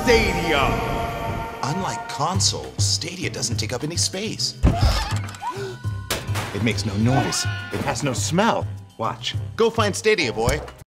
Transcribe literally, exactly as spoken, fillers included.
Stadia. Unlike consoles, Stadia doesn't take up any space. It makes no noise. It has no smell. Watch. Go find Stadia, boy.